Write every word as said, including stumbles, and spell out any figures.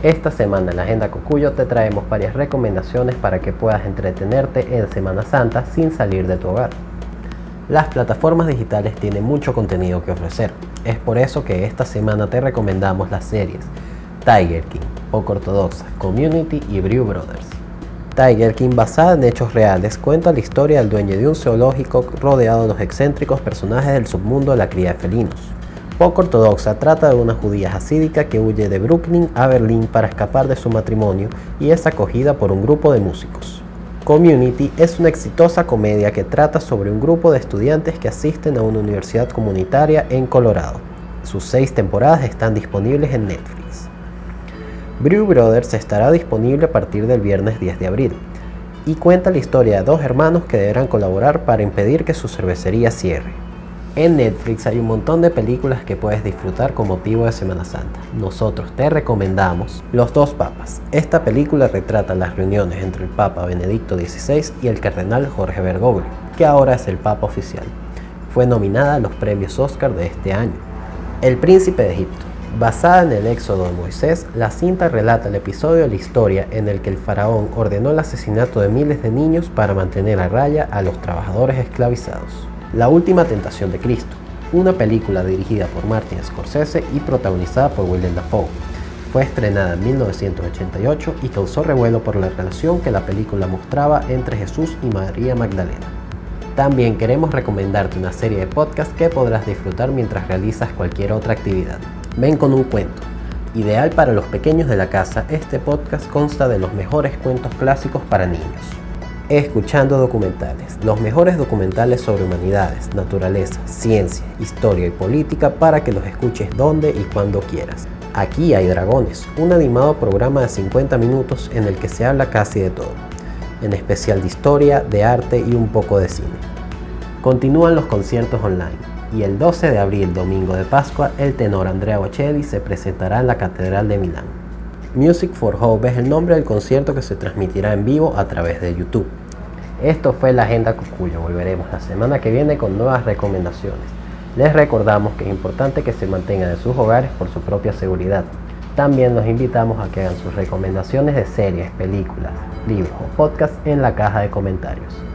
Esta semana en la Agenda Cocuyo te traemos varias recomendaciones para que puedas entretenerte en Semana Santa sin salir de tu hogar. Las plataformas digitales tienen mucho contenido que ofrecer. Es por eso que esta semana te recomendamos las series Tiger King, Poco Ortodoxa, Community y Brew Brothers. Tiger King, basada en hechos reales, cuenta la historia del dueño de un zoológico rodeado de los excéntricos personajes del submundo de la cría de felinos. Poco Ortodoxa trata de una judía hasídica que huye de Brooklyn a Berlín para escapar de su matrimonio y es acogida por un grupo de músicos. Community es una exitosa comedia que trata sobre un grupo de estudiantes que asisten a una universidad comunitaria en Colorado. Sus seis temporadas están disponibles en Netflix. Brew Brothers estará disponible a partir del viernes diez de abril y cuenta la historia de dos hermanos que deberán colaborar para impedir que su cervecería cierre. En Netflix hay un montón de películas que puedes disfrutar con motivo de Semana Santa. Nosotros te recomendamos Los dos papas. Esta película retrata las reuniones entre el Papa Benedicto dieciséis y el cardenal Jorge Bergoglio, que ahora es el Papa oficial. Fue nominada a los premios Oscar de este año. El Príncipe de Egipto. Basada en el éxodo de Moisés, la cinta relata el episodio de la historia en el que el faraón ordenó el asesinato de miles de niños para mantener a raya a los trabajadores esclavizados. La última tentación de Cristo, una película dirigida por Martin Scorsese y protagonizada por Willem Dafoe. Fue estrenada en mil novecientos ochenta y ocho y causó revuelo por la relación que la película mostraba entre Jesús y María Magdalena. También queremos recomendarte una serie de podcasts que podrás disfrutar mientras realizas cualquier otra actividad. Ven con un cuento. Ideal para los pequeños de la casa, este podcast consta de los mejores cuentos clásicos para niños. Escuchando documentales, los mejores documentales sobre humanidades, naturaleza, ciencia, historia y política para que los escuches donde y cuando quieras. Aquí hay Dragones, un animado programa de cincuenta minutos en el que se habla casi de todo, en especial de historia, de arte y un poco de cine. Continúan los conciertos online y el doce de abril, domingo de Pascua, el tenor Andrea Bocelli se presentará en la Catedral de Milán. Music for Hope es el nombre del concierto que se transmitirá en vivo a través de YouTube. Esto fue la Agenda Cocuyo. Volveremos la semana que viene con nuevas recomendaciones. Les recordamos que es importante que se mantengan en sus hogares por su propia seguridad. También los invitamos a que hagan sus recomendaciones de series, películas, libros o podcasts en la caja de comentarios.